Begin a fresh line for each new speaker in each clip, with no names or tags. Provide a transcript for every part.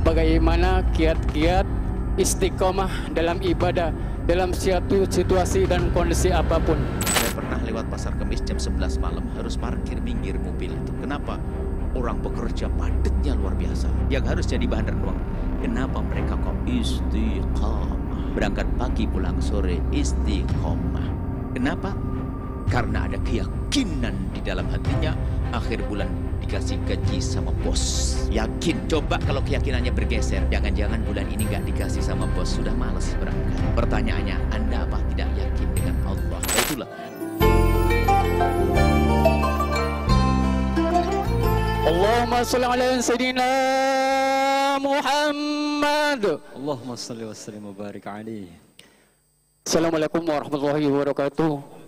bagaimana kiat-kiat istiqomah dalam ibadah dalam suatu situasi dan kondisi apapun.
Saya pernah lewat pasar Kemis jam 11 malam, harus parkir minggir mobil itu. Kenapa? Orang bekerja padatnya luar biasa. Yang harus jadi bahan renungan, kenapa mereka kok istiqomah? Berangkat pagi pulang sore istiqomah. Kenapa? Karena ada keyakinan di dalam hatinya, akhir bulan dikasih gaji sama bos. Yakin. Coba kalau keyakinannya bergeser, jangan-jangan bulan ini nggak dikasih sama bos, sudah malas berangkat. Pertanyaannya, Anda apa tidak yakin dengan Allah? Itulah.
Allahumma sholli ala sayyidina Muhammad.
Allahumma sholli wa sallim wa barik alaihi.
Assalamualaikum warahmatullahi wabarakatuh.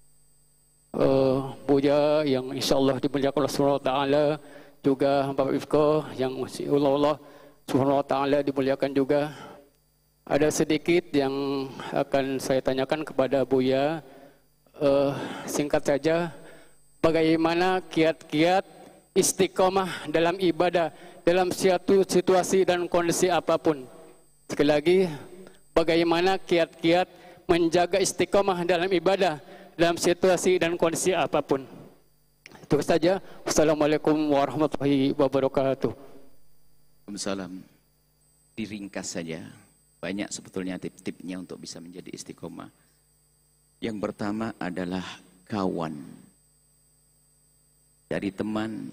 Buya yang insyaallah dimuliakan Allah Subhanahu wa taala, juga Bapak Ifko yang Allah Subhanahu wa taala dimuliakan juga. Ada sedikit yang akan saya tanyakan kepada Buya. Singkat saja, bagaimana kiat-kiat istiqomah dalam ibadah dalam suatu situasi dan kondisi apapun? Sekali lagi, bagaimana kiat-kiat menjaga istiqomah dalam ibadah dalam situasi dan kondisi apapun? Itu saja. Wassalamualaikum warahmatullahi wabarakatuh.
Waalaikumsalam. Diringkas saja. Banyak sebetulnya tip-tipnya untuk bisa menjadi istiqomah. Yang pertama adalah kawan. Dari teman.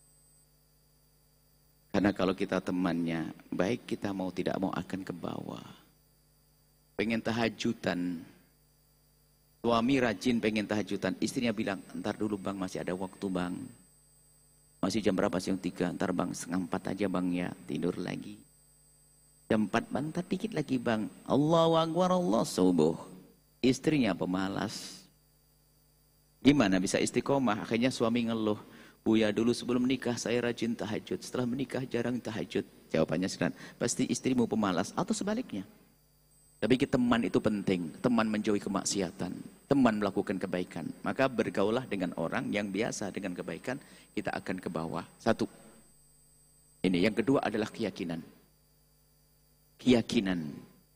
Karena kalau kita temannya baik, kita mau tidak mau akan ke bawah. Pengen tahajudan, suami rajin pengen tahajudan, istrinya bilang, ntar dulu bang, masih ada waktu bang. Masih jam berapa sih? Jam 3, ntar bang, 3:30 aja bang ya, tidur lagi. Jam 4 bang, ntar dikit lagi bang. Allahu Akbar, Allah subuh. Istrinya pemalas. Gimana bisa istiqomah? Akhirnya suami ngeluh. Buya, dulu sebelum menikah saya rajin tahajud, setelah menikah jarang tahajud. Jawabannya sederhana, pasti istrimu pemalas atau sebaliknya. Tapi teman itu penting, teman menjauhi kemaksiatan, teman melakukan kebaikan. Maka bergaulah dengan orang yang biasa dengan kebaikan, kita akan ke bawah. Satu. Ini. Yang kedua adalah keyakinan. Keyakinan.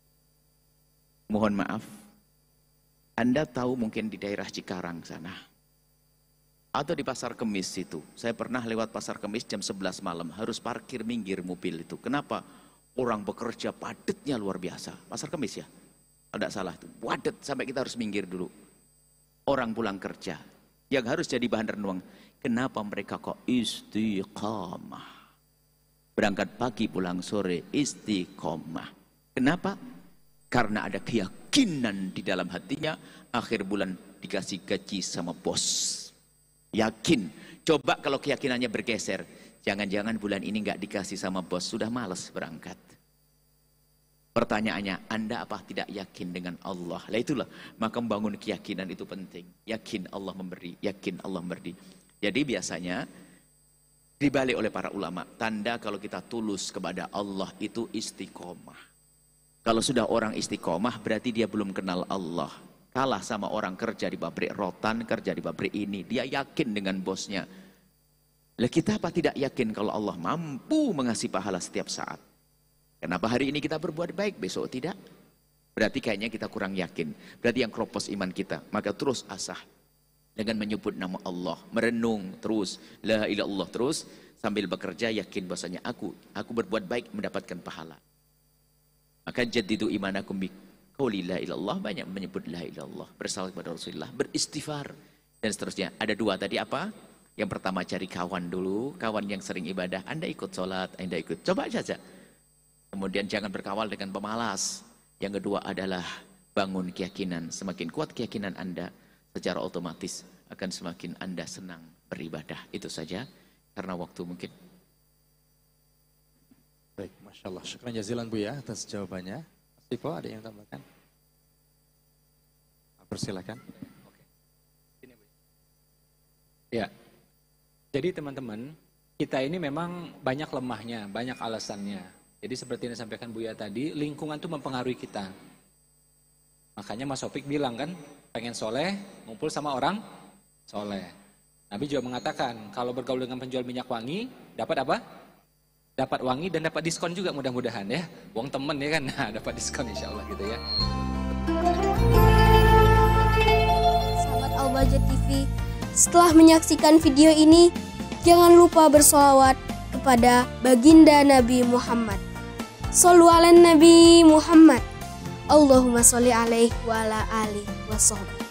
Mohon maaf, Anda tahu mungkin di daerah Cikarang sana, atau di pasar Kemis itu. Saya pernah lewat pasar Kemis jam 11 malam, harus parkir minggir mobil itu. Kenapa? Orang bekerja padatnya luar biasa. Pasar Kemis ya? Tidak salah itu. Padat sampai kita harus minggir dulu. Orang pulang kerja. Yang harus jadi bahan renungan, kenapa mereka kok istiqomah? Berangkat pagi pulang sore istiqomah. Kenapa? Karena ada keyakinan di dalam hatinya, akhir bulan dikasih gaji sama bos. Yakin. Coba kalau keyakinannya bergeser, jangan-jangan bulan ini nggak dikasih sama bos, sudah malas berangkat. Pertanyaannya, Anda apa tidak yakin dengan Allah? Lah itulah, maka membangun keyakinan itu penting. Yakin Allah memberi, yakin Allah memberi. Jadi biasanya dibalik oleh para ulama, tanda kalau kita tulus kepada Allah itu istiqomah. Kalau sudah orang istiqomah berarti dia belum kenal Allah. Kalah sama orang kerja di pabrik rotan, kerja di pabrik ini, dia yakin dengan bosnya. Lah kita apa tidak yakin kalau Allah mampu mengasih pahala setiap saat? Kenapa hari ini kita berbuat baik, besok tidak? Berarti kayaknya kita kurang yakin. Berarti yang keropos iman kita. Maka terus asah dengan menyebut nama Allah, merenung terus, la ilaha illallah terus, sambil bekerja yakin bahasanya aku berbuat baik mendapatkan pahala. Maka jadidu imanakum bi qauli la ilaha illallah, banyak menyebut la ilaha illallah, bersalawat kepada Rasulullah, beristighfar dan seterusnya. Ada dua tadi apa? Yang pertama cari kawan dulu, kawan yang sering ibadah. Anda ikut sholat, Anda ikut, coba saja. Kemudian jangan berkawal dengan pemalas. Yang kedua adalah bangun keyakinan. Semakin kuat keyakinan Anda, secara otomatis akan semakin Anda senang beribadah. Itu saja, karena waktu mungkin.
Baik, Masya Allah. Syukran jazilan Bu ya atas jawabannya. Mas Tifo, ada yang tambahkan? Persilakan.
Oke. Ini, Bu. Ya. Jadi teman-teman, kita ini memang banyak lemahnya, banyak alasannya. Jadi seperti yang disampaikan Buya tadi, lingkungan itu mempengaruhi kita. Makanya Mas Sofik bilang kan, pengen soleh, ngumpul sama orang soleh. Nabi juga mengatakan, kalau bergaul dengan penjual minyak wangi, dapat apa? dapat wangi dan dapat diskon juga mudah-mudahan ya. Wong temen ya kan, nah, dapat diskon insya Allah gitu ya.
Sahabat Al-Bahjah TV, setelah menyaksikan video ini, jangan lupa bersolawat kepada baginda Nabi Muhammad. Shollu ala Nabi Muhammad. Allahumma sholli alaihi wa ala alihi wa sahbihi.